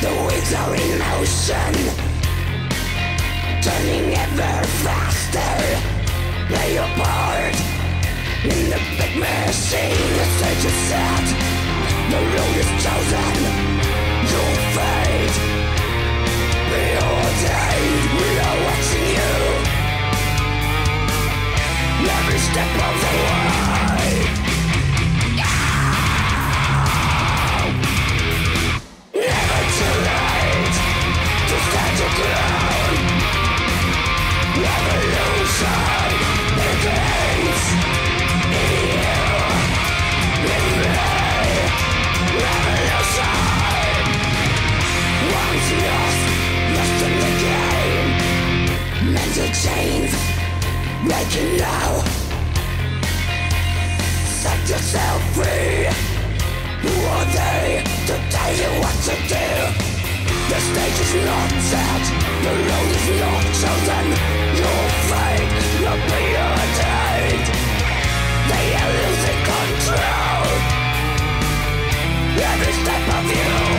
The wheels are in motion, turning ever faster. Play your part in the big machine. The stage is set, the road is chosen. Your fate, preordained. We are watching you every step of the way. Never too late to stand your ground. Revolution begins in you, in me. Revolution. Once lost in the game. Mental chains breaking now. Set yourself free. Who are they to tell you what to do? The stage is not set, the road is not chosen. Your fate will be ordained. They are losing control every step of you.